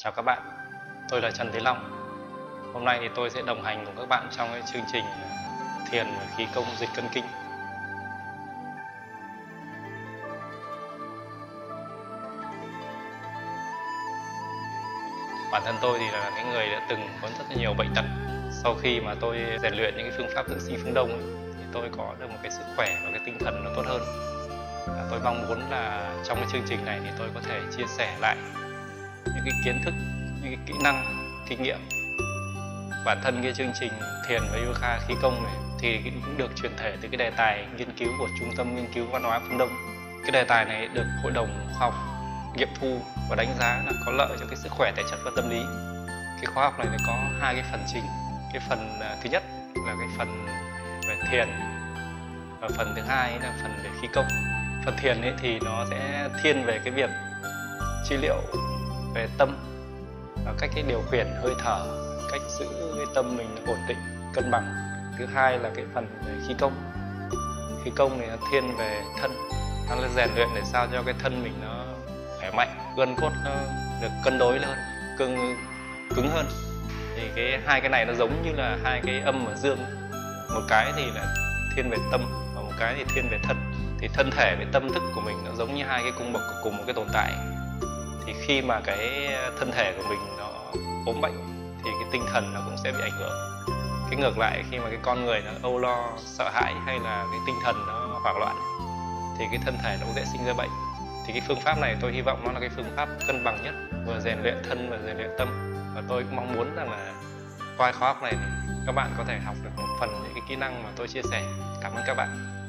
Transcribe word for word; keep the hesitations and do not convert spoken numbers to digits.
Chào các bạn, tôi là Trần Thế Long. Hôm nay thì tôi sẽ đồng hành cùng các bạn trong cái chương trình thiền khí công dịch cân kinh. Bản thân tôi thì là cái người đã từng có rất là nhiều bệnh tật. Sau khi mà tôi rèn luyện những cái phương pháp dưỡng sinh phương Đông ấy, thì tôi có được một cái sức khỏe và cái tinh thần nó tốt hơn. Và tôi mong muốn là trong cái chương trình này thì tôi có thể chia sẻ lại những cái kiến thức, những cái kỹ năng, kinh nghiệm. Bản thân cái chương trình thiền và yoga khí công này thì cũng được truyền thể từ cái đề tài nghiên cứu của Trung tâm Nghiên cứu Văn hóa phương Đông. Cái đề tài này được Hội đồng Khoa học nghiệm thu và đánh giá là có lợi cho cái sức khỏe thể chất và tâm lý. Cái khóa học này nó có hai cái phần chính. Cái phần thứ nhất là cái phần về thiền và phần thứ hai là phần về khí công. Phần thiền ấy thì nó sẽ thiên về cái việc trị liệu về tâm và cách cái điều khiển hơi thở, cách giữ cái tâm mình ổn định, cân bằng. Thứ hai là cái phần về khí công. Khí công này nó thiên về thân, nó là rèn luyện để sao cho cái thân mình nó khỏe mạnh, gân cốt nó được cân đối hơn, cứng cứng hơn. Thì cái hai cái này nó giống như là hai cái âm và dương. Một cái thì là thiên về tâm và một cái thì thiên về thân. Thì thân thể với tâm thức của mình nó giống như hai cái cung bậc của cùng một cái tồn tại. Thì khi mà cái thân thể của mình nó ốm bệnh thì cái tinh thần nó cũng sẽ bị ảnh hưởng. Cái ngược lại, khi mà cái con người nó âu lo, sợ hãi hay là cái tinh thần nó hoảng loạn thì cái thân thể nó cũng dễ sinh ra bệnh. Thì cái phương pháp này tôi hy vọng nó là cái phương pháp cân bằng nhất, vừa rèn luyện thân và rèn luyện tâm. Và tôi cũng mong muốn rằng là qua khóa học này thì các bạn có thể học được một phần những cái kỹ năng mà tôi chia sẻ. Cảm ơn các bạn.